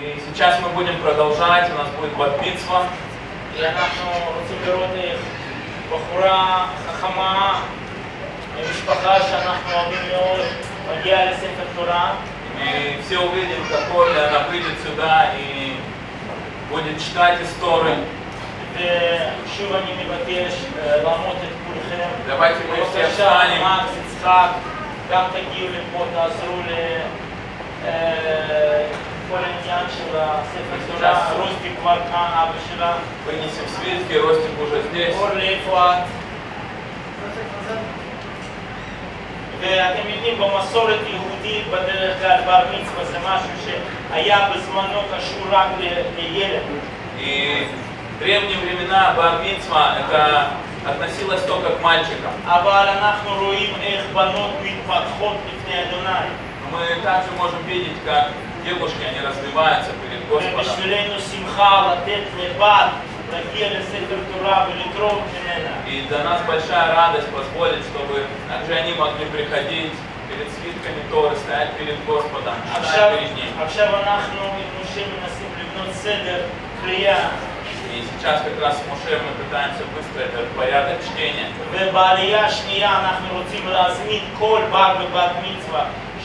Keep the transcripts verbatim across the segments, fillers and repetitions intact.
И сейчас мы будем продолжать, у нас будет бат-мицва. אנחנו רוצים לראות איך בחורה חכמה, משפחה שאנחנו אוהבים מאוד, מגיעה לספר תורה. И все увидим, какой она выйдет сюда и будет читать из Торы. ושוב אני מבקש לעמוד את כולכם. Давайте мы все בבקשה, встанем. מקס, יצחק, גם תגיעו לפה, תעזרו לכל העניין של הספר תורה. רוסטי כבר כאן, אבא שלה. Вынесем свитки, Ростик уже здесь. אורלי, איפה את? ואתם יודעים, במסורת יהודית בדרך כלל בר מצווה זה משהו שהיה בזמנו קשור רק לילד. И в древние времена бар-мицва это относилось только к мальчикам. אבל אנחנו רואים איך בנות מתפתחות לפני אדוני. Мы также можем видеть, как девушки, они развиваются перед Господом. ובשבילנו שמחה לתת לבת להגיע לספר תורה ולתרום ממנה. И для нас большая радость позволить, чтобы также они могли приходить перед свитками Торы, стоять перед Господом, עכשיו, читать перед Ним. עכשיו אנחנו עם משה מנסים לבנות סדר קריאה. И сейчас как раз с Моше мы пытаемся выстроить этот порядок чтения. ובעלייה השנייה אנחנו רוצים להזמין כל בר ובת מצווה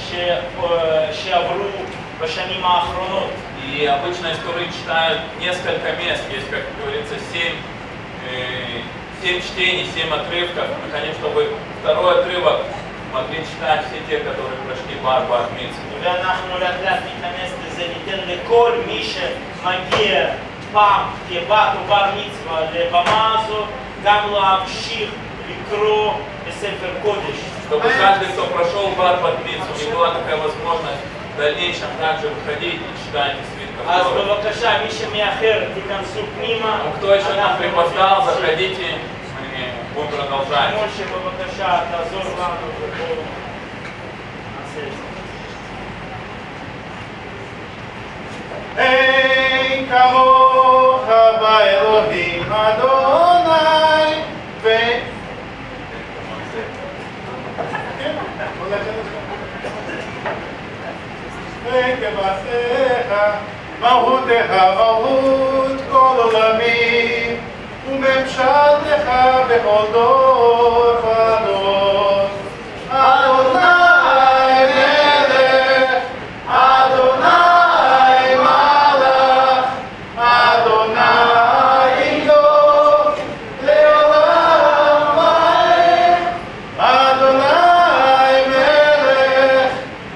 שעברו בשנים האחרונות. И обычно истории читают несколько мест, есть, как говорится, семь, э, семь чтений, семь отрывков. Мы хотим, чтобы второй отрывок могли читать все те, которые прошли бар бар мицву. ואנחנו לאט לאט ניכנס לזה, ניתן לכל מי שמגיע פעם כבת או בר מצווה לבמה הזאת, גם להמשיך לקרוא בספר קודש. Чтобы каждый, кто прошел бар бар мицву, не была такая возможность в дальнейшем также выходить и читать из свитков אז Торы. בבקשה, מי שמאחר, תיכנסו פנימה. Ну, кто еще нам припоздал, заходите, мы будем продолжать. משה, בבקשה, תעזור לנו ובואו נעשה את זה. אין כמוך באלוהים אדוני ו... וכבשך מהותך מהות כל עולמים וממשלתך בכל דור ודור. אדוני מלך, אדוני מלך, אדוני ימלוך לעולם ועד. אדוני מלך,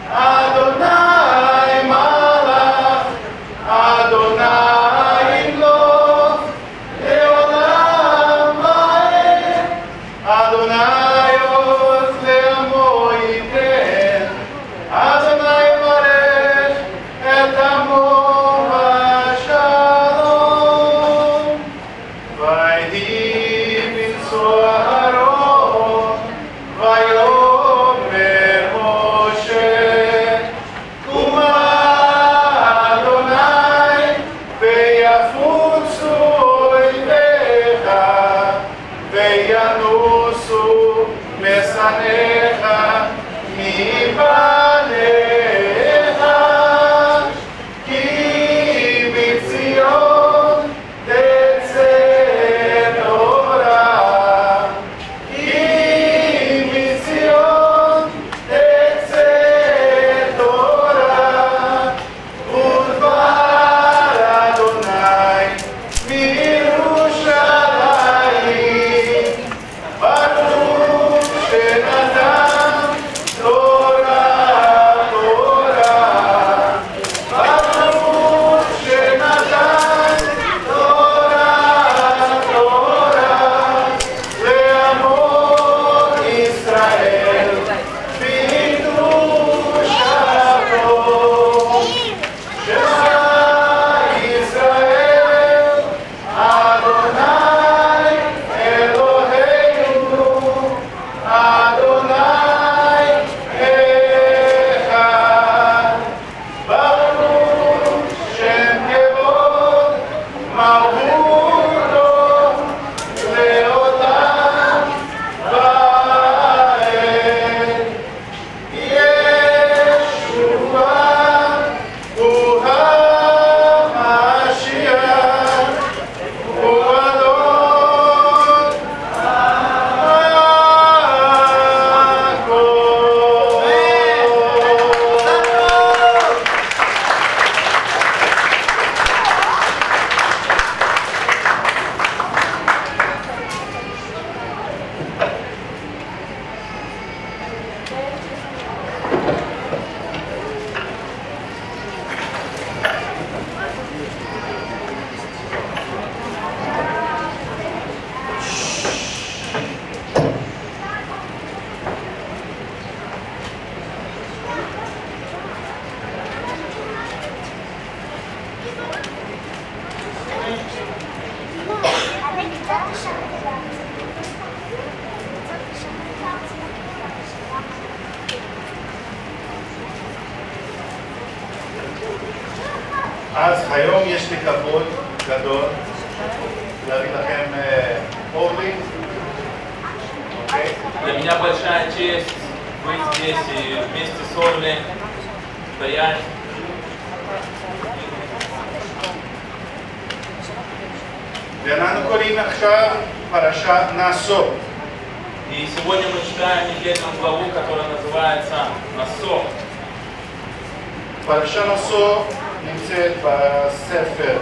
אדוני מלך, אדוני ימלוך לעולם ועד. אדוני אז היום יש לי כבוד גדול להביא לכם אורלי. Для меня большая честь быть здесь и вместе с Орли стоять. ואנחנו קוראים עכשיו פרשת נשוא. И сегодня мы читаем недельную главу, которая называется «Насо». פרשת נשוא נמצאת בספר.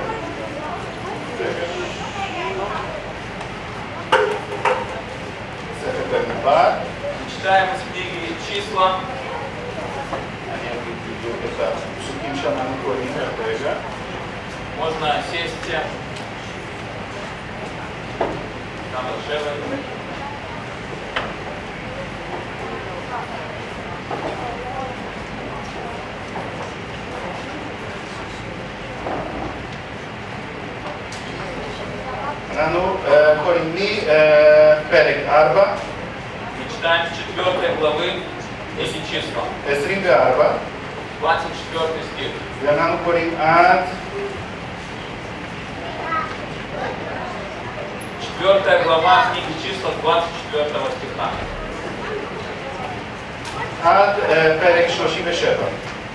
ספר במדבר. Читаем из книги «Числа». אני אגיד בדיוק את הפסוקים שאנחנו קוראים כרגע. Можно сесть. Там לשבת. אנחנו קוראים מפרק ארבע. Мы читаем с четвёртой главы эти числа. עשרים וארבע. двадцать четвёртый стих. ואנחנו קוראים עד Четвертая глава книги числа двадцать четвёртого стиха. עד פרק שלושים ושבע.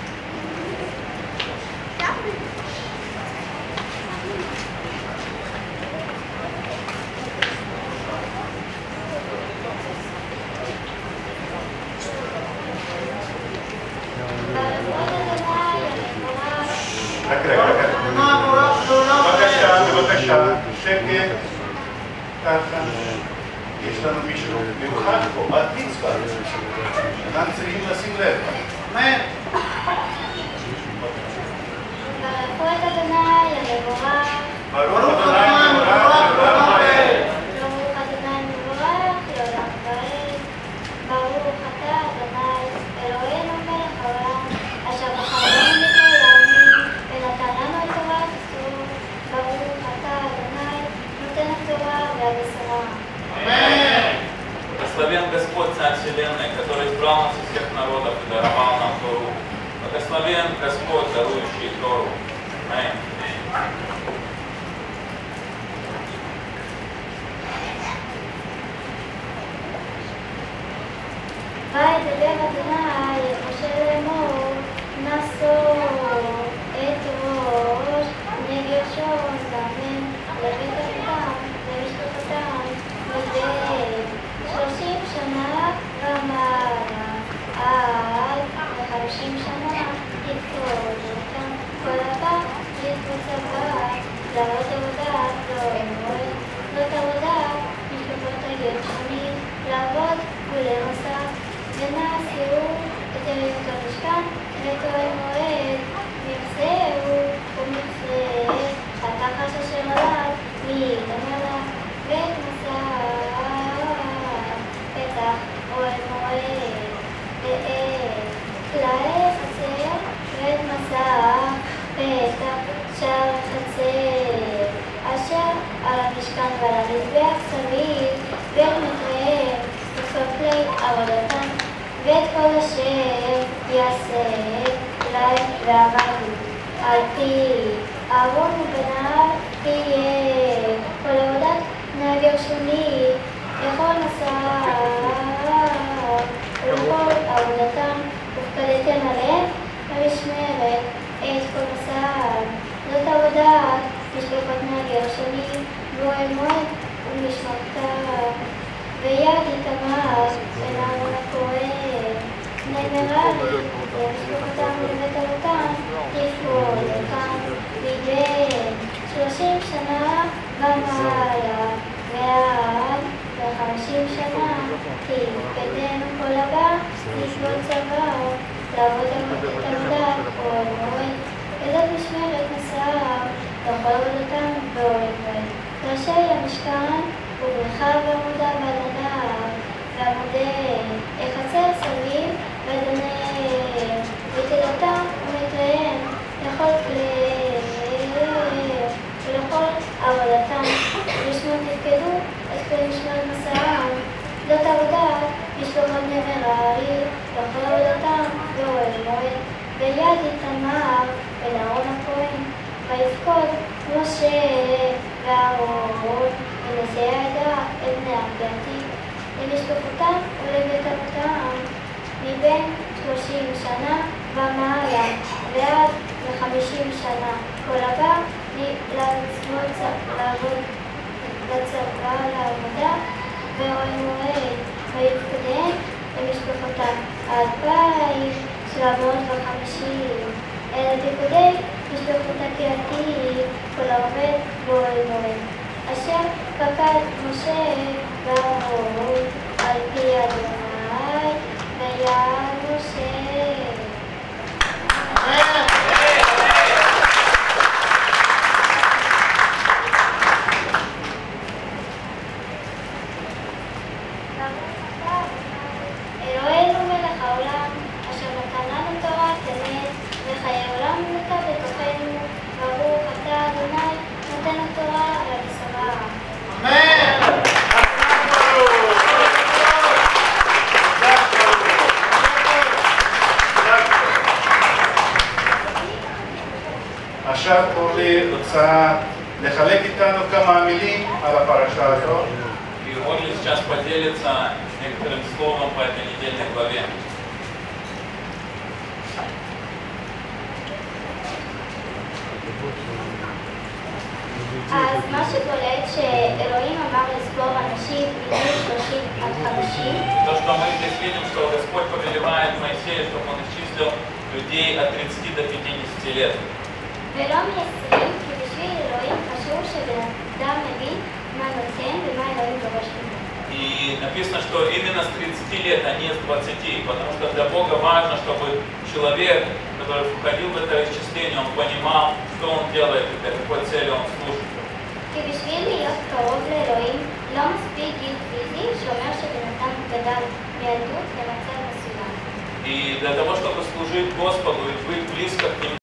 רק רגע, רגע. בבקשה, בבקשה, שקט. ככה. יש לנו מישהו מיוחד פה, בת מצווה. אנחנו צריכים לשים לב. אמן. ברכו את אדוני המבורך. ברוך אדוני מבורך לעולם ועד. ברוך אדוני מבורך לעולם ועד. ברוך אתה אדוני אלוהינו מלך העולם אשר בחרנו מכל העמים ונתן לנו את תורתו. ברוך אתה אדוני נותן התורה והבשורה. Благословен Господь, Царь Вселенной, который избрал нас из всех народов и даровал нам Тору. Благословен Господь, дарующий Тору. Аминь. וידבר אדוני את משה לאמור, נשוא את ראש נגרשון זמן לבית אבותם למשפחתם מדי שלושים שנה ומעלה עד לחמישים שנה תפקוד אותם כל הבת לתפוץ הבת לעלות עבודת לא מועד זאת עבודת משפחות הגרשונים לעבוד ולמסע ונעשו את הריבות המשכן ואת אוהל מועד מבצעו ומבצע התחש אשר עליו מלמעלה ואת מסע פתח אוהל מועד ואת כלי חצר ואת מסע פתח שער חצר אשר על המשכן ועל המזבח סביב ואת מקריהם וכל כלי עבודתם ואת כל אשר יעשה להם ועבדו על פי אהרון ובניו תהיה כל עבודת בני גרשוני לכל מסע ולכל עבודתם ופקדתם עליהם במשמרת את כל מסעם זאת עבודת משפחות בני גרשוני ואוהל מועד ומשמרתם ויד איתמר בן אהרון הכהן בני מררי ומשפחתם לבית אבותם תפקוד אותם מבין שלושים שנה ומעלה ועד לחמישים שנה תפקדם כל הבא לשבות צבא לעבוד את עבודת אוהל מועד וזאת משמרת מסעם לכל עבודתם באוהל מועד ראשי המשכן ובריכה ועמודה באדניו ועמודי החצר סביב באדניהם ותדתם ומתריהם לכל כליהם ולכל עבודתם ולשמור תפקדו את כלי משמרת מסעם זאת עבודה משפחות בני מררי לכל עבודתם באוהל מועד ויד איתמר בן אהרון הכהן למשפחותם ולבית אבותם, מבין שלושים שנה ומעלה ועד לחמישים שנה. כל הבא לעבוד בצבא לעבודה ומועד ויתקדם למשפחותם. אלפיים שבע מאות וחמישים אל פיקודי משפחות הקהילתית כל העובד באוהל מועד, אשר פקד משה ואהרון על פי אדוני ויעל משה. אלוהינו מלך העולם, אשר נתן לנו תורת אמת וחיי עולם נטע בתוכנו, ברוך אתה אדוני נותן התורה על הבשרה. אמן. עכשיו אורלי רוצה לחלק איתנו כמה מילים על הפרשה הזאת. И Орли сейчас поделится некоторым словом по этой недельной главе. אז מה שבולט שאלוהים אמר לספור אנשים מגיל שלושים עד חמישים, То, что мы здесь видим, что Господь повелевает Моисею, чтобы он исчислил людей от тридцати до пятидесяти лет. ולא מ-עשרים, כי בשביל אלוהים חשוב שבן אדם מבין מה נותן ומה אלוהים דורש ממנו. И написано, что именно с тридцати лет, а не с двадцати, потому что для Бога важно, чтобы человек, который входил в это исчисление, он понимал, что он делает и для какой цели он служит. כי בשביל להיות קרוב לאלוהים לא מספיק גיל פיזי שאומר שבן אדם גדל מילדות למצב מסוים. И для того, чтобы служить Господу и быть близко к Нему,